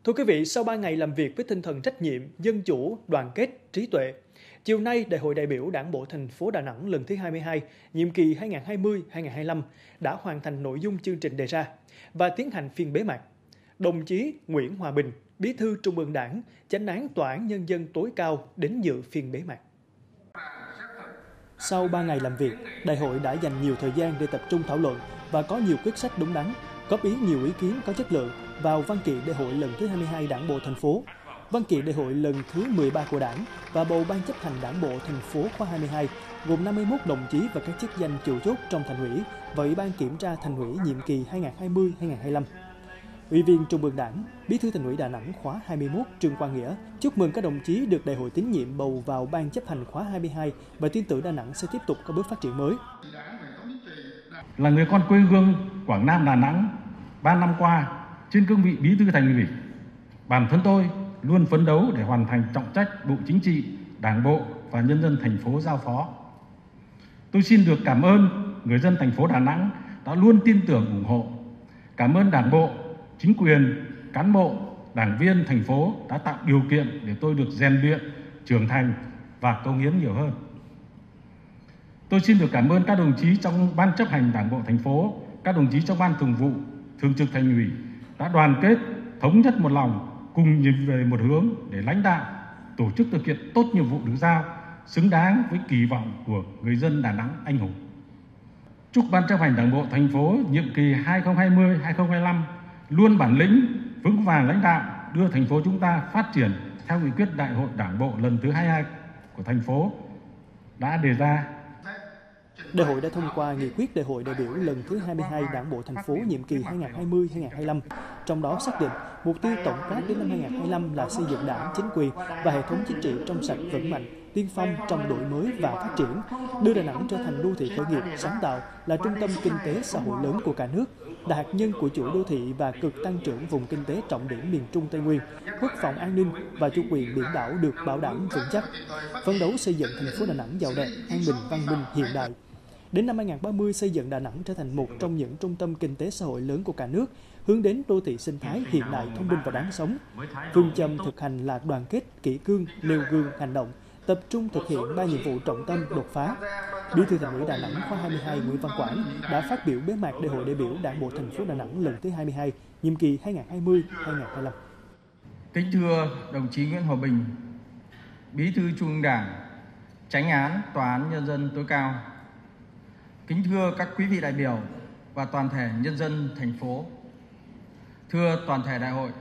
Thưa quý vị, sau 3 ngày làm việc với tinh thần trách nhiệm, dân chủ, đoàn kết, trí tuệ, chiều nay Đại hội đại biểu Đảng bộ thành phố Đà Nẵng lần thứ 22, nhiệm kỳ 2020-2025 đã hoàn thành nội dung chương trình đề ra và tiến hành phiên bế mạc. Đồng chí Nguyễn Hòa Bình, Bí thư Trung ương Đảng, Chánh án Tòa án Nhân dân tối cao đến dự phiên bế mạc. Sau 3 ngày làm việc, đại hội đã dành nhiều thời gian để tập trung thảo luận và có nhiều quyết sách đúng đắn, góp ý nhiều ý kiến có chất lượng vào văn kiện đại hội lần thứ 22 Đảng bộ thành phố, văn kiện đại hội lần thứ 13 của Đảng và bầu ban chấp hành Đảng bộ thành phố khóa 22 gồm 51 đồng chí và các chức danh chủ chốt trong Thành ủy và Ủy ban kiểm tra Thành ủy nhiệm kỳ 2020-2025. Ủy viên Trung ương Đảng, Bí thư Thành ủy Đà Nẵng khóa 21 Trương Quang Nghĩa chúc mừng các đồng chí được đại hội tín nhiệm bầu vào ban chấp hành khóa 22 và tin tưởng Đà Nẵng sẽ tiếp tục có bước phát triển mới. Là người con quê hương Quảng Nam Đà Nẵng, 3 năm qua trên cương vị Bí thư Thành ủy, bản thân tôi luôn phấn đấu để hoàn thành trọng trách Bộ Chính trị, Đảng bộ và nhân dân thành phố giao phó. Tôi xin được cảm ơn người dân thành phố Đà Nẵng đã luôn tin tưởng ủng hộ. Cảm ơn Đảng bộ, chính quyền, cán bộ, đảng viên thành phố đã tạo điều kiện để tôi được rèn luyện, trưởng thành và cống hiến nhiều hơn. Tôi xin được cảm ơn các đồng chí trong Ban chấp hành Đảng bộ thành phố, các đồng chí trong Ban Thường vụ, Thường trực Thành ủy đã đoàn kết, thống nhất một lòng, cùng nhìn về một hướng để lãnh đạo, tổ chức thực hiện tốt nhiệm vụ được giao, xứng đáng với kỳ vọng của người dân Đà Nẵng anh hùng. Chúc Ban chấp hành Đảng bộ thành phố nhiệm kỳ 2020-2025 luôn bản lĩnh, vững vàng lãnh đạo, đưa thành phố chúng ta phát triển theo nghị quyết Đại hội Đảng bộ lần thứ 22 của thành phố đã đề ra. Đại hội đã thông qua nghị quyết Đại hội đại biểu lần thứ 22 Đảng bộ thành phố nhiệm kỳ 2020-2025, trong đó xác định mục tiêu tổng quát đến năm 2025 là xây dựng Đảng, chính quyền và hệ thống chính trị trong sạch vững mạnh, tiên phong trong đổi mới và phát triển, đưa Đà Nẵng trở thành đô thị khởi nghiệp, sáng tạo, là trung tâm kinh tế xã hội lớn của cả nước, là hạt nhân của chuỗi đô thị và cực tăng trưởng vùng kinh tế trọng điểm miền Trung Tây Nguyên, quốc phòng an ninh và chủ quyền biển đảo được bảo đảm vững chắc, phấn đấu xây dựng thành phố Đà Nẵng giàu đẹp, an bình, văn minh, hiện đại. Đến năm 2030 xây dựng Đà Nẵng trở thành một trong những trung tâm kinh tế xã hội lớn của cả nước, hướng đến đô thị sinh thái hiện đại, thông minh và đáng sống. Phương châm thực hành là đoàn kết, kỷ cương, nêu gương, hành động, tập trung thực hiện 3 nhiệm vụ trọng tâm đột phá. Bí thư Thành ủy Đà Nẵng khóa 22 Nguyễn Văn Quảng đã phát biểu bế mạc Đại hội đại biểu Đảng bộ thành phố Đà Nẵng lần thứ 22, nhiệm kỳ 2020-2025. Kính thưa đồng chí Nguyễn Hòa Bình, Bí thư Trung ương Đảng, Chánh án Tòa án Nhân dân tối cao. Kính thưa các quý vị đại biểu và toàn thể nhân dân thành phố. Thưa toàn thể đại hội,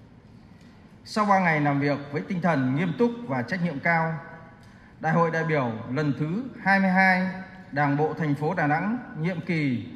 sau 3 ngày làm việc với tinh thần nghiêm túc và trách nhiệm cao, Đại hội đại biểu lần thứ 22 Đảng bộ thành phố Đà Nẵng nhiệm kỳ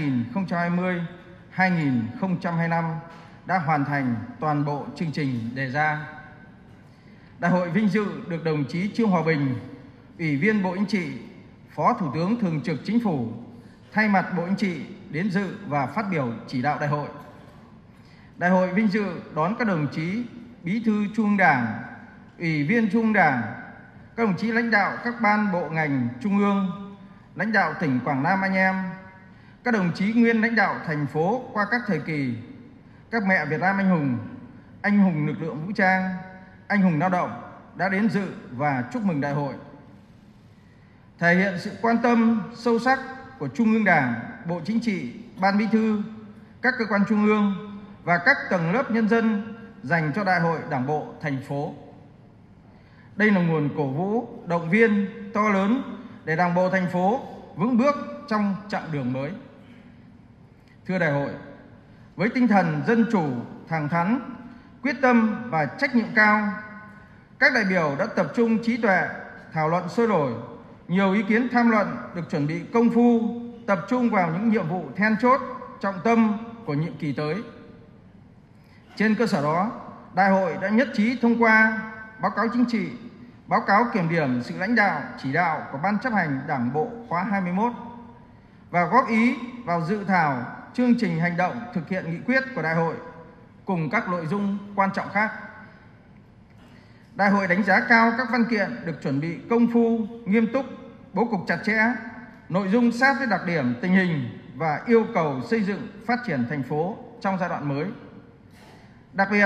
2020-2025 đã hoàn thành toàn bộ chương trình đề ra. Đại hội vinh dự được đồng chí Trương Hòa Bình, Ủy viên Bộ Chính trị, Phó Thủ tướng Thường trực Chính phủ thay mặt Bộ Chính trị đến dự và phát biểu chỉ đạo đại hội. Đại hội vinh dự đón các đồng chí Bí thư Trung ương Đảng, Ủy viên Trung ương Đảng, các đồng chí lãnh đạo các ban bộ ngành trung ương, lãnh đạo tỉnh Quảng Nam anh em, các đồng chí nguyên lãnh đạo thành phố qua các thời kỳ, các mẹ Việt Nam anh hùng lực lượng vũ trang, anh hùng lao động đã đến dự và chúc mừng đại hội. Thể hiện sự quan tâm sâu sắc của Trung ương Đảng, Bộ Chính trị, Ban Bí thư, các cơ quan trung ương và các tầng lớp nhân dân dành cho Đại hội Đảng bộ thành phố. Đây là nguồn cổ vũ, động viên to lớn để Đảng bộ thành phố vững bước trong chặng đường mới. Thưa đại hội, với tinh thần dân chủ, thẳng thắn, quyết tâm và trách nhiệm cao, các đại biểu đã tập trung trí tuệ, thảo luận sôi nổi, nhiều ý kiến tham luận được chuẩn bị công phu, tập trung vào những nhiệm vụ then chốt, trọng tâm của nhiệm kỳ tới. Trên cơ sở đó, đại hội đã nhất trí thông qua báo cáo chính trị, báo cáo kiểm điểm sự lãnh đạo, chỉ đạo của Ban chấp hành Đảng bộ khóa 21 và góp ý vào dự thảo chương trình hành động thực hiện nghị quyết của đại hội cùng các nội dung quan trọng khác. Đại hội đánh giá cao các văn kiện được chuẩn bị công phu, nghiêm túc, bố cục chặt chẽ, nội dung sát với đặc điểm tình hình và yêu cầu xây dựng phát triển thành phố trong giai đoạn mới. Đặc biệt,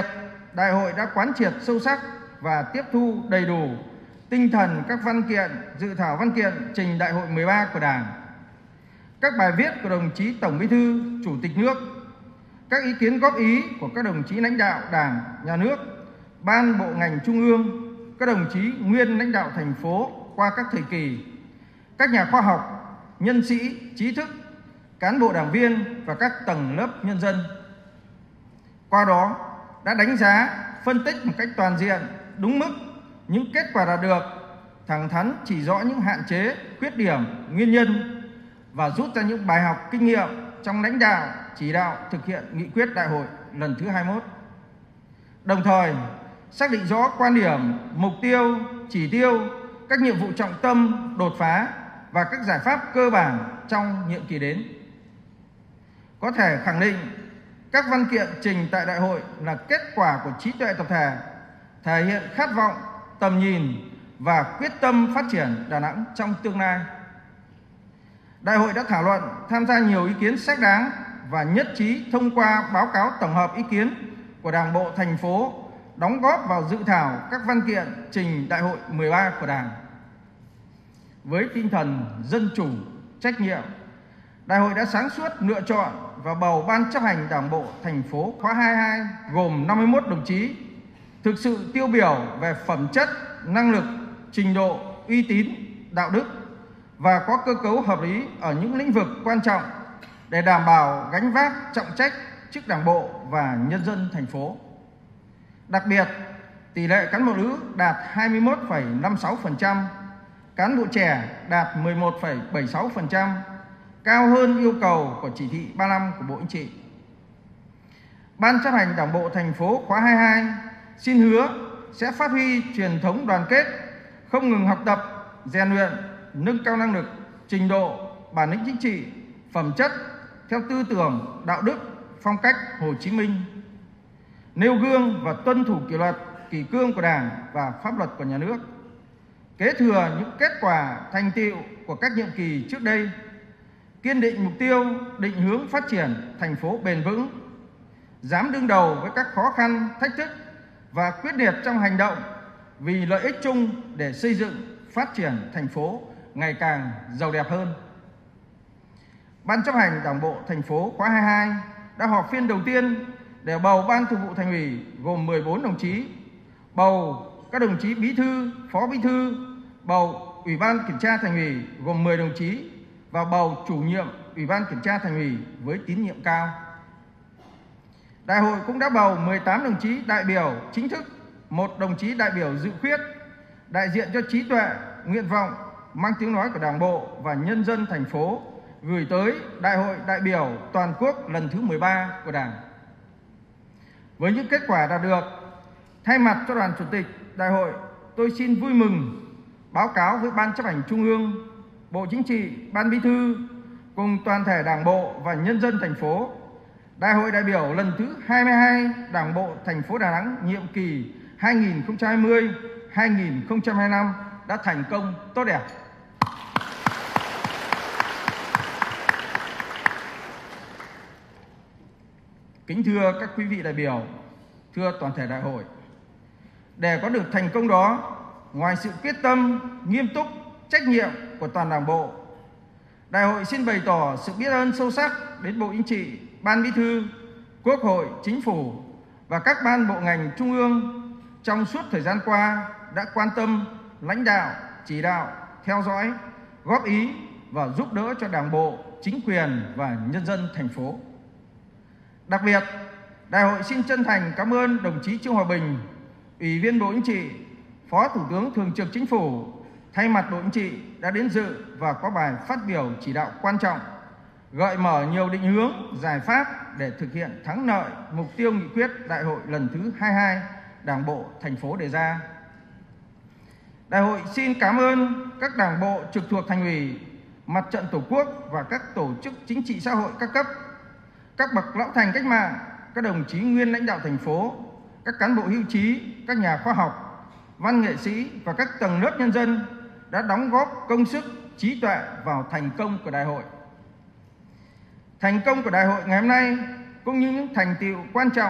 đại hội đã quán triệt sâu sắc và tiếp thu đầy đủ tinh thần các văn kiện, dự thảo văn kiện trình Đại hội 13 của Đảng, các bài viết của đồng chí Tổng Bí thư, Chủ tịch nước, các ý kiến góp ý của các đồng chí lãnh đạo Đảng, Nhà nước, ban bộ ngành trung ương, các đồng chí nguyên lãnh đạo thành phố qua các thời kỳ, các nhà khoa học, nhân sĩ, trí thức, cán bộ đảng viên và các tầng lớp nhân dân. Qua đó đã đánh giá, phân tích một cách toàn diện, đúng mức những kết quả đạt được, thẳng thắn chỉ rõ những hạn chế, khuyết điểm, nguyên nhân và rút ra những bài học kinh nghiệm trong lãnh đạo, chỉ đạo thực hiện nghị quyết đại hội lần thứ 21. Đồng thời xác định rõ quan điểm, mục tiêu, chỉ tiêu, các nhiệm vụ trọng tâm, đột phá và các giải pháp cơ bản trong nhiệm kỳ đến. Có thể khẳng định các văn kiện trình tại đại hội là kết quả của trí tuệ tập thể, thể hiện khát vọng, tầm nhìn và quyết tâm phát triển Đà Nẵng trong tương lai. Đại hội đã thảo luận, tham gia nhiều ý kiến xác đáng và nhất trí thông qua báo cáo tổng hợp ý kiến của Đảng bộ thành phố, đóng góp vào dự thảo các văn kiện trình Đại hội 13 của Đảng. Với tinh thần dân chủ, trách nhiệm, Đại hội đã sáng suốt lựa chọn và bầu Ban chấp hành Đảng bộ thành phố khóa 22 gồm 51 đồng chí thực sự tiêu biểu về phẩm chất, năng lực, trình độ, uy tín, đạo đức và có cơ cấu hợp lý ở những lĩnh vực quan trọng để đảm bảo gánh vác trọng trách trước Đảng bộ và nhân dân thành phố. Đặc biệt, tỷ lệ cán bộ nữ đạt 21,56%, cán bộ trẻ đạt 11,76%, cao hơn yêu cầu của chỉ thị 35 của Bộ Chính trị. Ban chấp hành Đảng bộ thành phố khóa 22 xin hứa sẽ phát huy truyền thống đoàn kết, không ngừng học tập, rèn luyện, nâng cao năng lực, trình độ, bản lĩnh chính trị, phẩm chất theo tư tưởng, đạo đức, phong cách Hồ Chí Minh, nêu gương và tuân thủ kỷ luật, kỷ cương của Đảng và pháp luật của nhà nước, kế thừa những kết quả, thành tựu của các nhiệm kỳ trước đây, kiên định mục tiêu, định hướng phát triển thành phố bền vững, dám đương đầu với các khó khăn, thách thức và quyết liệt trong hành động vì lợi ích chung để xây dựng, phát triển thành phố ngày càng giàu đẹp hơn. Ban chấp hành Đảng bộ thành phố khóa 22 đã họp phiên đầu tiên để bầu Ban Thường vụ Thành ủy gồm 14 đồng chí, bầu các đồng chí bí thư, phó bí thư, bầu Ủy ban Kiểm tra Thành ủy gồm 10 đồng chí và bầu chủ nhiệm Ủy ban Kiểm tra Thành ủy với tín nhiệm cao. Đại hội cũng đã bầu 18 đồng chí đại biểu chính thức, 1 đồng chí đại biểu dự khuyết, đại diện cho trí tuệ, nguyện vọng, mang tiếng nói của Đảng bộ và nhân dân thành phố gửi tới Đại hội đại biểu toàn quốc lần thứ 13 của Đảng. Với những kết quả đạt được, thay mặt cho Đoàn Chủ tịch Đại hội, tôi xin vui mừng báo cáo với Ban chấp hành Trung ương, Bộ Chính trị, Ban Bí thư cùng toàn thể Đảng bộ và nhân dân thành phố, Đại hội đại biểu lần thứ 22 Đảng bộ thành phố Đà Nẵng nhiệm kỳ 2020-2025 đã thành công tốt đẹp. Kính thưa các quý vị đại biểu, thưa toàn thể đại hội, để có được thành công đó, ngoài sự quyết tâm, nghiêm túc, trách nhiệm của toàn Đảng bộ, đại hội xin bày tỏ sự biết ơn sâu sắc đến Bộ Chính trị, Ban Bí thư, Quốc hội, Chính phủ và các ban bộ ngành trung ương trong suốt thời gian qua đã quan tâm, lãnh đạo, chỉ đạo, theo dõi, góp ý và giúp đỡ cho Đảng bộ, chính quyền và nhân dân thành phố. Đặc biệt, đại hội xin chân thành cảm ơn đồng chí Trương Hòa Bình, Ủy viên Bộ Chính trị, Phó Thủ tướng Thường trực Chính phủ, thay mặt Bộ Chính trị đã đến dự và có bài phát biểu chỉ đạo quan trọng, gợi mở nhiều định hướng, giải pháp để thực hiện thắng lợi mục tiêu nghị quyết đại hội lần thứ 22 Đảng bộ thành phố đề ra. Đại hội xin cảm ơn các đảng bộ trực thuộc Thành ủy, Mặt trận Tổ quốc và các tổ chức chính trị xã hội các cấp, các bậc lão thành cách mạng, các đồng chí nguyên lãnh đạo thành phố, các cán bộ hưu trí, các nhà khoa học, văn nghệ sĩ và các tầng lớp nhân dân đã đóng góp công sức, trí tuệ vào thành công của đại hội. Thành công của đại hội ngày hôm nay cũng như những thành tựu quan trọng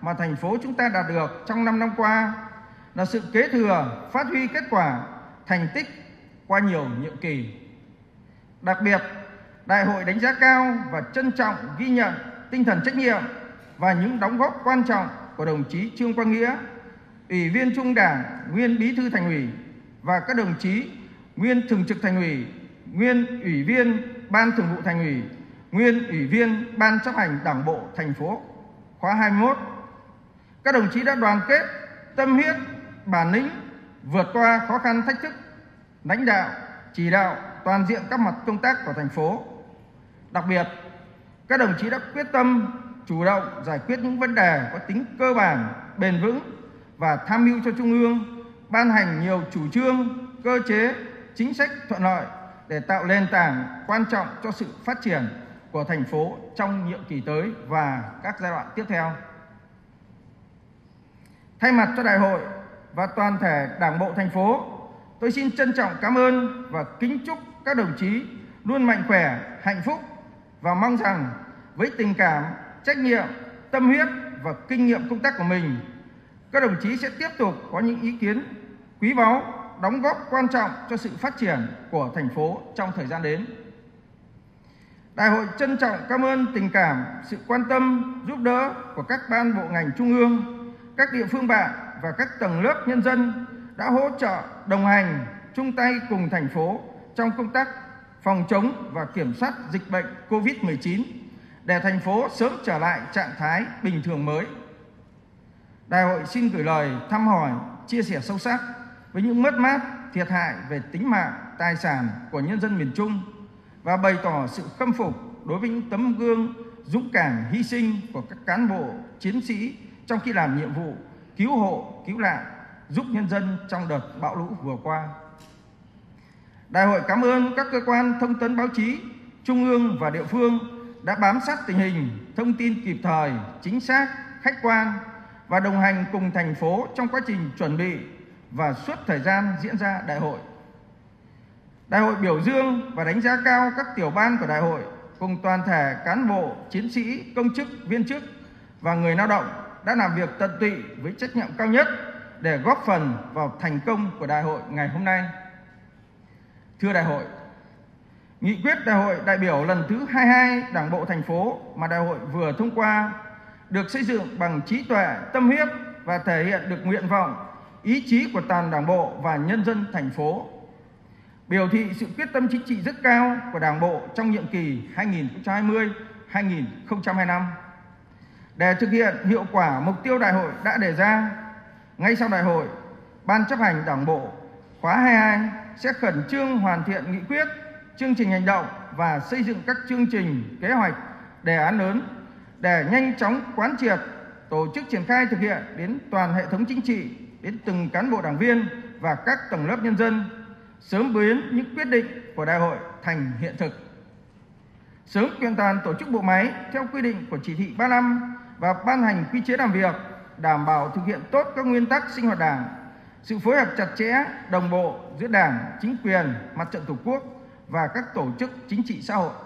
mà thành phố chúng ta đạt được trong 5 năm qua là sự kế thừa, phát huy kết quả, thành tích qua nhiều nhiệm kỳ. Đặc biệt, Đại hội đánh giá cao và trân trọng ghi nhận tinh thần trách nhiệm và những đóng góp quan trọng của đồng chí Trương Quang Nghĩa, Ủy viên Trung ương Đảng, nguyên Bí thư Thành ủy và các đồng chí nguyên Thường trực Thành ủy, nguyên Ủy viên Ban Thường vụ Thành ủy, nguyên Ủy viên Ban Chấp hành Đảng bộ thành phố khóa 21. Các đồng chí đã đoàn kết, tâm huyết, bản lĩnh, vượt qua khó khăn thách thức, lãnh đạo, chỉ đạo toàn diện các mặt công tác của thành phố. Đặc biệt, các đồng chí đã quyết tâm chủ động giải quyết những vấn đề có tính cơ bản, bền vững và tham mưu cho Trung ương ban hành nhiều chủ trương, cơ chế, chính sách thuận lợi để tạo nền tảng quan trọng cho sự phát triển của thành phố trong nhiệm kỳ tới và các giai đoạn tiếp theo. Thay mặt cho Đại hội và toàn thể Đảng bộ thành phố, tôi xin trân trọng cảm ơn và kính chúc các đồng chí luôn mạnh khỏe, hạnh phúc và mong rằng với tình cảm, trách nhiệm, tâm huyết và kinh nghiệm công tác của mình, các đồng chí sẽ tiếp tục có những ý kiến quý báu, đóng góp quan trọng cho sự phát triển của thành phố trong thời gian đến. Đại hội trân trọng cảm ơn tình cảm, sự quan tâm, giúp đỡ của các ban bộ ngành trung ương, các địa phương bạn và các tầng lớp nhân dân đã hỗ trợ, đồng hành, chung tay cùng thành phố trong công tác phòng chống và kiểm soát dịch bệnh COVID-19 để thành phố sớm trở lại trạng thái bình thường mới. Đại hội xin gửi lời thăm hỏi, chia sẻ sâu sắc với những mất mát, thiệt hại về tính mạng, tài sản của nhân dân miền Trung và bày tỏ sự khâm phục đối với những tấm gương dũng cảm, hy sinh của các cán bộ, chiến sĩ trong khi làm nhiệm vụ cứu hộ, cứu nạn, giúp nhân dân trong đợt bão lũ vừa qua. Đại hội cảm ơn các cơ quan thông tấn báo chí, trung ương và địa phương đã bám sát tình hình, thông tin kịp thời, chính xác, khách quan và đồng hành cùng thành phố trong quá trình chuẩn bị và suốt thời gian diễn ra đại hội. Đại hội biểu dương và đánh giá cao các tiểu ban của đại hội cùng toàn thể cán bộ, chiến sĩ, công chức, viên chức và người lao động đã làm việc tận tụy với trách nhiệm cao nhất để góp phần vào thành công của đại hội ngày hôm nay. Thưa đại hội, nghị quyết đại hội đại biểu lần thứ 22 Đảng bộ thành phố mà đại hội vừa thông qua được xây dựng bằng trí tuệ, tâm huyết và thể hiện được nguyện vọng, ý chí của toàn Đảng bộ và nhân dân thành phố, biểu thị sự quyết tâm chính trị rất cao của Đảng bộ trong nhiệm kỳ 2020-2025. Để thực hiện hiệu quả mục tiêu đại hội đã đề ra, ngay sau đại hội, Ban chấp hành Đảng bộ khóa 22 sẽ khẩn trương hoàn thiện nghị quyết, chương trình hành động và xây dựng các chương trình, kế hoạch, đề án lớn để nhanh chóng quán triệt, tổ chức triển khai thực hiện đến toàn hệ thống chính trị, đến từng cán bộ đảng viên và các tầng lớp nhân dân, sớm biến những quyết định của đại hội thành hiện thực. Sớm kiện toàn tổ chức bộ máy theo quy định của chỉ thị 35 và ban hành quy chế làm việc, đảm bảo thực hiện tốt các nguyên tắc sinh hoạt Đảng, sự phối hợp chặt chẽ, đồng bộ giữa Đảng, chính quyền, Mặt trận Tổ quốc và các tổ chức chính trị xã hội.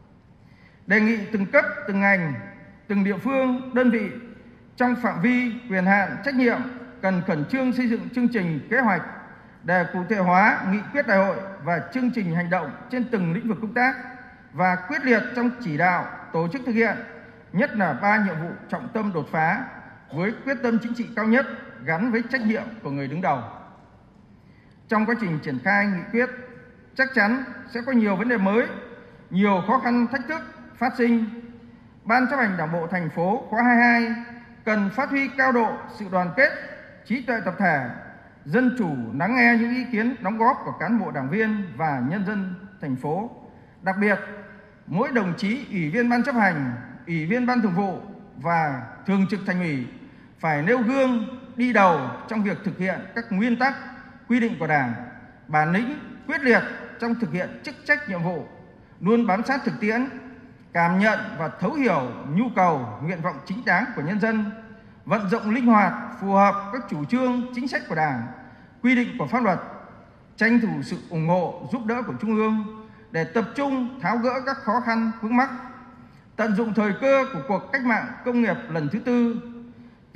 Đề nghị từng cấp, từng ngành, từng địa phương, đơn vị trong phạm vi, quyền hạn, trách nhiệm cần khẩn trương xây dựng chương trình, kế hoạch để cụ thể hóa nghị quyết đại hội và chương trình hành động trên từng lĩnh vực công tác và quyết liệt trong chỉ đạo, tổ chức thực hiện, nhất là 3 nhiệm vụ trọng tâm đột phá với quyết tâm chính trị cao nhất gắn với trách nhiệm của người đứng đầu. Trong quá trình triển khai nghị quyết, chắc chắn sẽ có nhiều vấn đề mới, nhiều khó khăn thách thức phát sinh. Ban chấp hành Đảng bộ thành phố khóa 22 cần phát huy cao độ sự đoàn kết, trí tuệ tập thể, dân chủ lắng nghe những ý kiến đóng góp của cán bộ đảng viên và nhân dân thành phố. Đặc biệt, mỗi đồng chí ủy viên ban chấp hành, ủy viên ban thường vụ và thường trực thành ủy phải nêu gương đi đầu trong việc thực hiện các nguyên tắc, quy định của Đảng, bản lĩnh, quyết liệt trong thực hiện chức trách nhiệm vụ, luôn bám sát thực tiễn, cảm nhận và thấu hiểu nhu cầu, nguyện vọng chính đáng của nhân dân, vận dụng linh hoạt, phù hợp các chủ trương, chính sách của Đảng, quy định của pháp luật, tranh thủ sự ủng hộ, giúp đỡ của Trung ương để tập trung tháo gỡ các khó khăn, vướng mắc, tận dụng thời cơ của cuộc cách mạng công nghiệp lần thứ tư,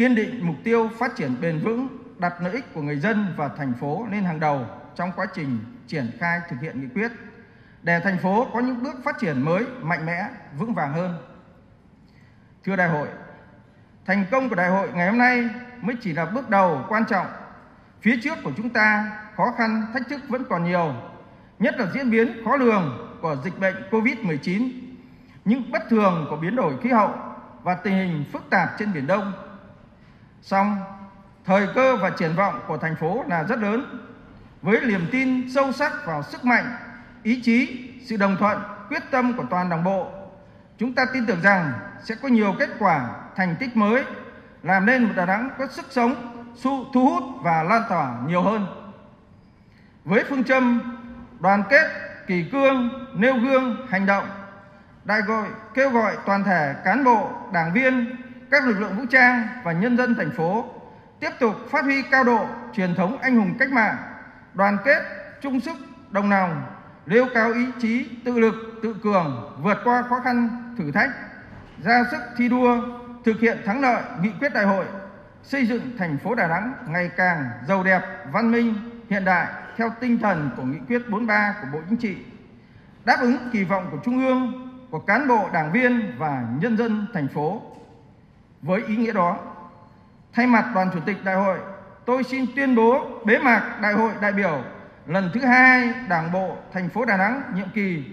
kiên định mục tiêu phát triển bền vững, đặt lợi ích của người dân và thành phố lên hàng đầu trong quá trình triển khai thực hiện nghị quyết, để thành phố có những bước phát triển mới, mạnh mẽ, vững vàng hơn. Thưa Đại hội, thành công của Đại hội ngày hôm nay mới chỉ là bước đầu quan trọng. Phía trước của chúng ta khó khăn, thách thức vẫn còn nhiều, nhất là diễn biến khó lường của dịch bệnh COVID-19, những bất thường của biến đổi khí hậu và tình hình phức tạp trên Biển Đông. Song, thời cơ và triển vọng của thành phố là rất lớn. Với niềm tin sâu sắc vào sức mạnh, ý chí, sự đồng thuận, quyết tâm của toàn Đảng bộ, chúng ta tin tưởng rằng sẽ có nhiều kết quả, thành tích mới, làm nên một Đà Nẵng có sức sống, thu hút và lan tỏa nhiều hơn. Với phương châm đoàn kết, kỷ cương, nêu gương, hành động, Đại hội kêu gọi toàn thể cán bộ, đảng viên, các lực lượng vũ trang và nhân dân thành phố tiếp tục phát huy cao độ truyền thống anh hùng cách mạng, đoàn kết, chung sức, đồng lòng, nêu cao ý chí tự lực, tự cường, vượt qua khó khăn, thử thách, ra sức thi đua, thực hiện thắng lợi nghị quyết đại hội, xây dựng thành phố Đà Nẵng ngày càng giàu đẹp, văn minh, hiện đại theo tinh thần của nghị quyết 43 của Bộ Chính trị, đáp ứng kỳ vọng của Trung ương, của cán bộ, đảng viên và nhân dân thành phố. Với ý nghĩa đó, thay mặt Đoàn Chủ tịch Đại hội, tôi xin tuyên bố bế mạc Đại hội đại biểu lần thứ 2 Đảng bộ thành phố Đà Nẵng nhiệm kỳ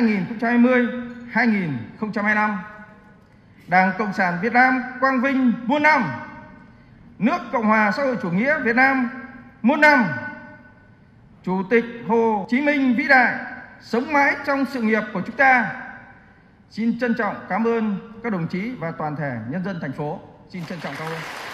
2020-2025. Đảng Cộng sản Việt Nam quang vinh muôn năm, nước Cộng hòa xã hội chủ nghĩa Việt Nam muôn năm. Chủ tịch Hồ Chí Minh vĩ đại sống mãi trong sự nghiệp của chúng ta. Xin trân trọng cảm ơn các đồng chí và toàn thể nhân dân thành phố. Xin trân trọng cảm ơn.